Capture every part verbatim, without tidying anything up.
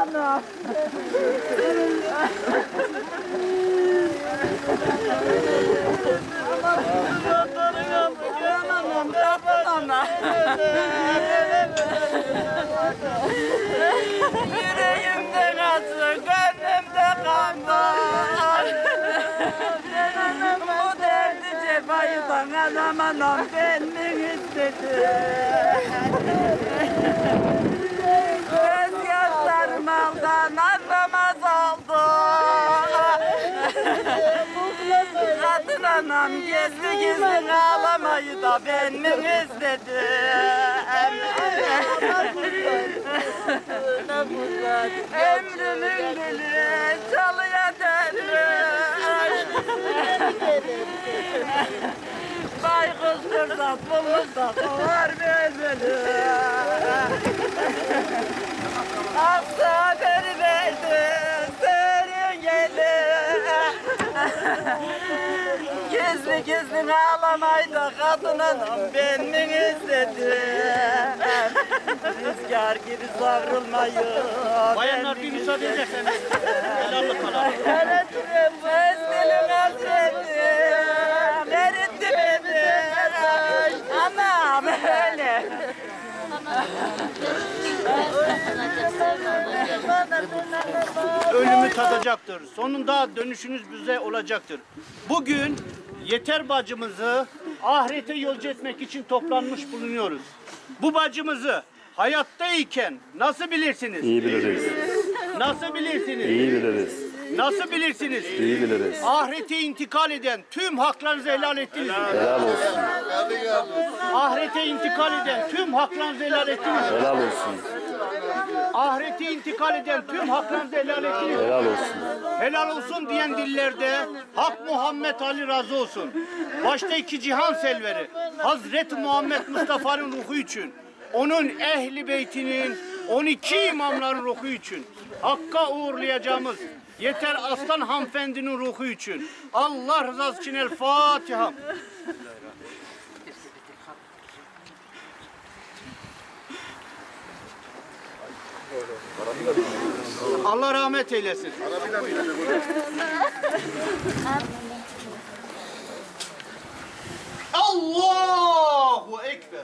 Anam. Yüreğimden acı, gönlümde kan var. Bu derdi cefayı bana anam ben mi istedim? Göz yaşlarım aldan anlamaz oldu. Kadın anam gizli gizli ağlamayı da ben mi istedim? Ömrümün gülü çalıya dönmüş. Baykuştur da bulmuş da kovar bülbülü. Aksa beni verdi, serin gelin. Gizli gizli ağlamayı da kadın anam ben mi istedim? Rüzgar gibi savrulmayı. Bayanlar bir müsaade ederseniz. Helallik kalalım. Hele türüm öz dilim hasreti. Eritti beni. Anam öyle. Ölümü tadacaktır. Sonunda dönüşünüz bize olacaktır. Bugün Yeter bacımızı ahirete yolcu etmek için toplanmış bulunuyoruz. Bu bacımızı hayattayken nasıl bilirsiniz? İyi biliriz. Nasıl bilirsiniz? İyi biliriz. Nasıl bilirsiniz? İyi biliriz. Ahirete intikal eden tüm haklarınızı helal ettiniz mi? Helal olsun. Ahirete intikal eden tüm haklarınızı helal ettiniz mi? Helal olsun. Ahirete intikal eden tüm haklarınızı helal ettiniz mi? Helal olsun. Helal olsun diyen dillerde Hak Muhammed Ali razı olsun. Başta iki cihan selveri Hazreti Muhammed Mustafa'nın ruhu için, onun ehli beytinin, on iki imamların ruhu için, Hakk'a uğurlayacağımız Yeter Aslan hanımefendinin ruhu için, Allah rızası için El Fatiha. Allah rahmet eylesin. Allahu Ekber.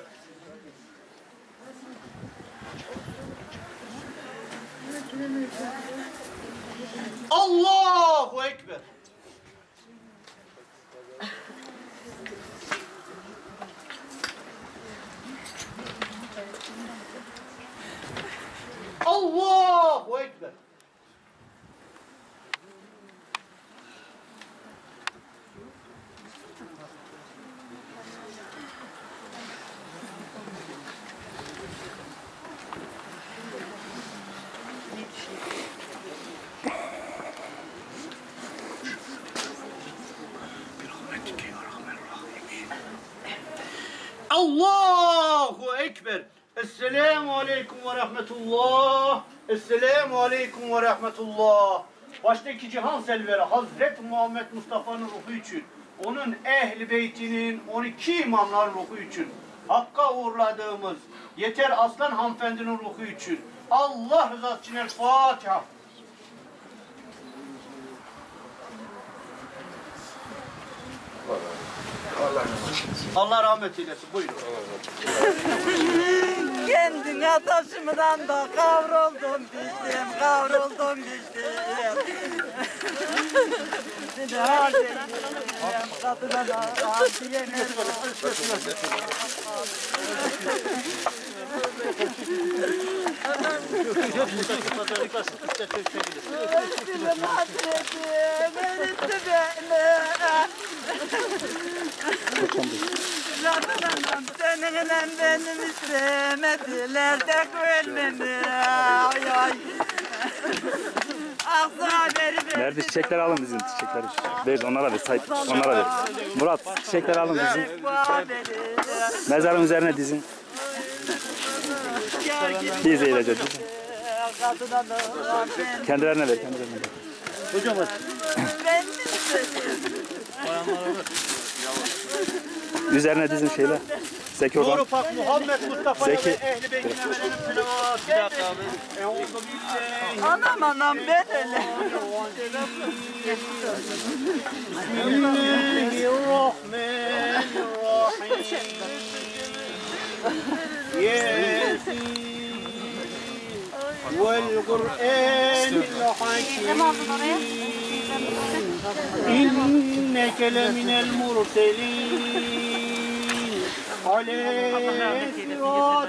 Allahu Ekber. Allahu Ekber. Allahu Ekber. Esselamu Aleyküm ve Rahmetullah. Esselamu Aleyküm ve Rahmetullah. Baştaki cihan selveri Hazreti Muhammed Mustafa'nın ruhu için, onun ehli beytinin, on iki imamların ruhu için, Hakk'a uğurladığımız Yeter Aslan hanımefendinin ruhu için, Allah rızası için El Fatiha. Allah rahmet eylesin. Buyurun. Kendine taşımdan da kavruldum düştüm, kavruldum düştüm. Bir de haldeyim, kadına da diyemedim. Özgürüm hasretim, eritti beni. Kadınım seninle benim istemediler de gönlümü. Ay ay. Aksa haberi verdi. Nerede çiçekler alın bizim çiçekleri. Ver onlara ver. Say, onlara ver. Murat çiçekleri alın bizim. Mezarın üzerine dizin. Biz eğileceğiz. Kendilerine ver. Kendilerine ver. Hocam ben mi istedim? Üzerine dizin şeyler. Zeki Ozan. Nuru Pak Muhammed Mustafa'ya Zeki. ve ehli beytine verelim selavat. Bir dakika abi. Euzu billahi. Anam anam ben öyle. Bismillahirrahmanirrahim. والقرآن الحكيم إنك لمن المرسلين على صراط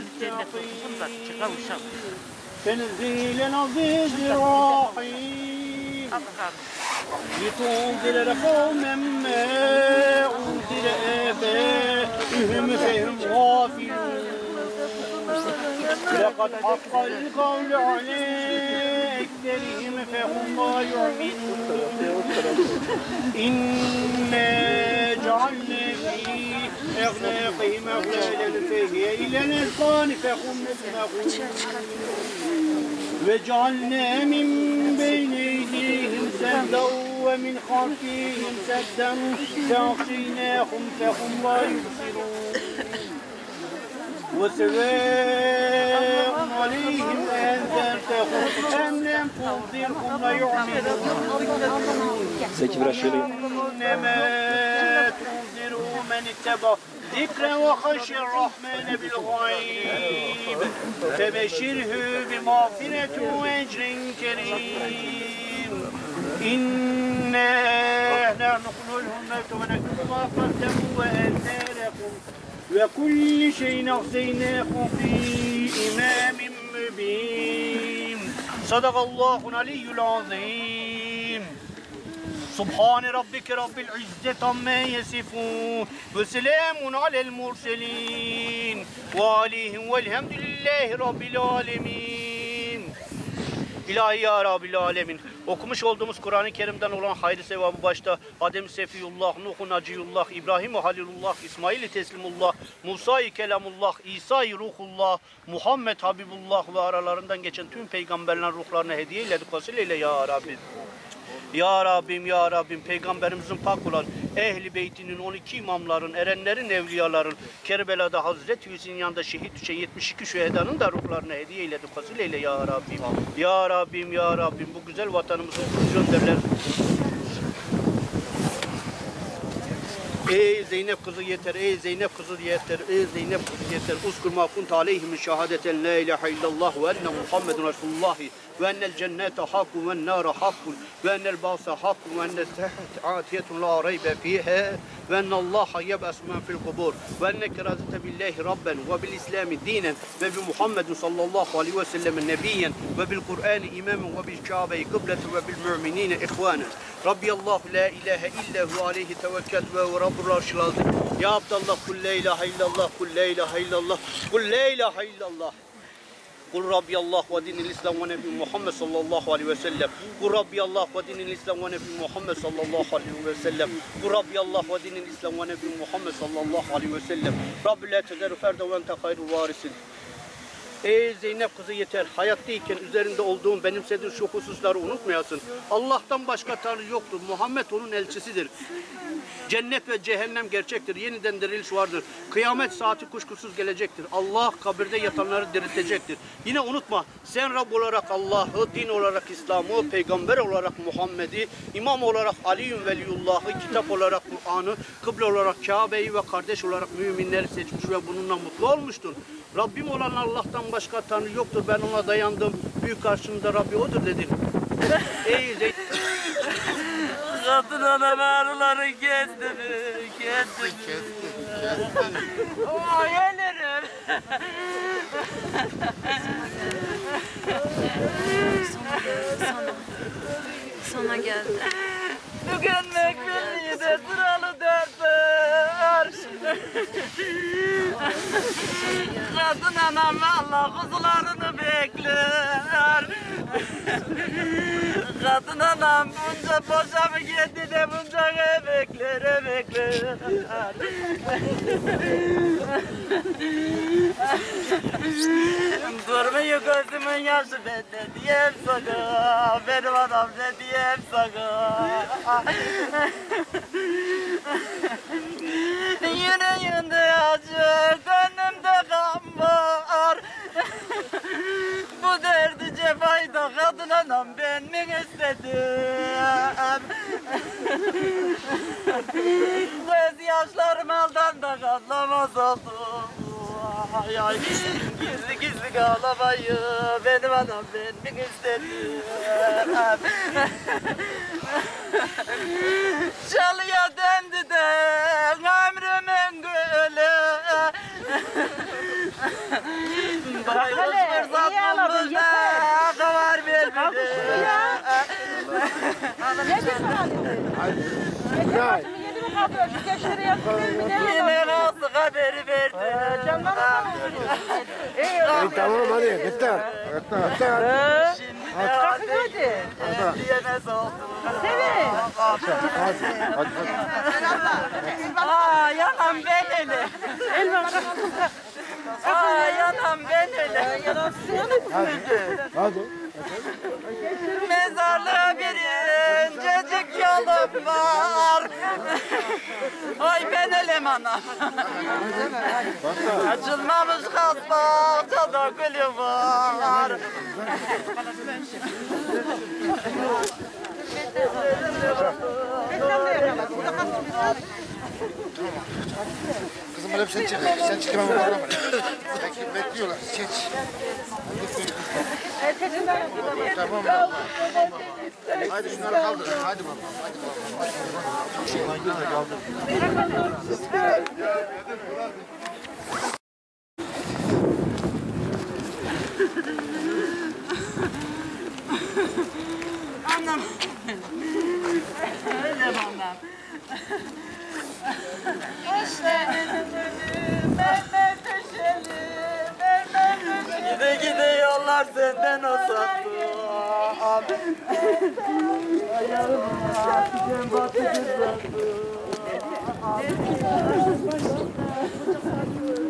مستقيم تنزيل العزيز الرحيم لتنذر قوما ما أنذر آباؤهم فهم غافلون لقد حق القول على أكثرهم فهم لا يؤمنون إنا جعلنا في أعناقهم أغلالا فهي إلى الأذقان فهم يسمعون وجعلنا من بين أيديهم سدا ومن خلفهم سدا فأغشيناهم فهم لا يبصرون وسواء عليهم أنذرتهم أم لم تنذرهم لا يؤمنون إنما تنذر من اتبع ذكر وخشي الرحمن بالغيب فبشره بمغفرة وأجر كريم إنا نحن نخلق الموت ونكتب ما قدموا وآثارهم وكل شيء أحصيناه في إمام مبين صدق الله العلي العظيم سبحان ربك رب العزة عما يصفون وسلام على المرسلين وعليهم والحمد لله رب العالمين. İlahi ya Rabbil Alemin. Okumuş olduğumuz Kur'an-ı Kerim'den olan hayır sevabı başta Adem-i Sefiyullah, Nuh-u Naciyullah, İbrahim-i Halilullah, İsmail-i Teslimullah, Musa-i Kelamullah, İsa-i Ruhullah, Muhammed Habibullah ve aralarından geçen tüm peygamberlerin ruhlarına hediye eyledik. Vasileyle ya Rabbim. Ya Rabbim, Ya Rabbim, Peygamberimizin pak olan Ehl-i Beytinin on iki imamların, erenlerin, evliyaların, Kerbela'da Hazreti Hüseyin'in yanında şehit düşen yetmiş iki şühedanın da ruhlarına hediye eyledik. Fasileyle Ya Rabbim. Ya Rabbim, Ya Rabbim, bu güzel vatanımızın gönderler. Ey Zeynep kızı yeter, ey Zeynep kızı yeter, ey Zeynep kızı yeter. Uzkur ma kunt aleyhim şehadeten la ilahe illallah ve enne Muhammedun Resulullah ve ennel cennete hakkun ve nâre hakkun ve ennel bâse hakkun ve ennel sehhet atiyetun la reybe fîhâ ve ennallâhe yeb'es men fil kubur ve enneke razite billahi rabben ve bil islami dinen ve bi Muhammedun sallallahu aleyhi ve sellem nebiyyen ve bil Kur'an imamen ve bil Kâbe-i kıbleten ve bil mü'minine ihvanen. Rabbiyallahu la ilahe illa hu aleyhi tevekkel ve hu rabbur arşil azim. Ya Abdallah kul la ilahe illallah, kul la ilahe illallah, kul la ilahe illallah. Kul Rabbiyallah ve dinil İslam ve Nebi Muhammed sallallahu aleyhi ve sellem. Kul Rabbiyallah ve dinil İslam ve Nebi Muhammed sallallahu aleyhi ve sellem. Kul Rabbiyallah ve dinil İslam ve Nebi Muhammed sallallahu aleyhi ve sellem. Rabbi la tezeru ferde ve ente hayrul varisin. Ey Zeynep kızı yeter, hayattayken üzerinde olduğun, benimsediğin şu hususları unutmayasın. Allah'tan başka Tanrı yoktur. Muhammed onun elçisidir. Cennet ve cehennem gerçektir. Yeniden diriliş vardır. Kıyamet saati kuşkusuz gelecektir. Allah kabirde yatanları diriltecektir. Yine unutma, sen Rab olarak Allah'ı, din olarak İslam'ı, peygamber olarak Muhammed'i, imam olarak Ali'yün Veliyullah'ı, kitap olarak Kur'an'ı, kıble olarak Kabe'yi ve kardeş olarak müminleri seçmiş ve bununla mutlu olmuştun. Rabbim olan Allah'tan başka Tanrı yoktur. Ben ona dayandım. Büyük karşımda Rabbi odur dedin. Ey Zeynep. Kadın anam ağrıları kesti mi? Kesti mi? Kesti mi? Oo yenerim. Sana geldi. Tükenmek birliği sıralı dörtler. Kadın anam Allah kuzularını bekler. Kadın anam bunca boşa mı geldi de bunca emekler emekler. Durmuyor gözümün yaşı ben ne diyeyim sana. Benim adam ne diyeyim sana. Yüreğimde acı, gönlümde kan var. Bu derdi cefayı da kadın anam ben mi istedim? Göz yaşlarım aldan da katlamaz oldu. Ay ay gizli gizli ağlamayı benim anam ben mi istedim? Çalıya döndü de ömrümün gülü. Bayılır fırsat bulmuş da kavar vermedi. Ne bir saat? Yedi mi kaldı? Bir geçleri yaptı mı? Yine kalsı haberi verdi. Canlar mı? Tamam hadi bitti. Bitti bitti. Şimdi de hadi. Diyemez oldu. Sevin. Aa yanam ben hele. Aa yanam ben hele. Hadi. Mezarlığa bir incecik yolum var. Ay ben elem anam. Açılmamış kasbahçada gülüm var. Kızım öyle bir sen çık. Sen çık hemen bakalım. Belki bekliyorlar. Geç. Tamam mı? Hadi şunları kaldır. Hadi bakalım. Hadi bakalım. Anam. Öyle anam. Gide gide yollar senden uzattı. Ayağım artık batı kızardı.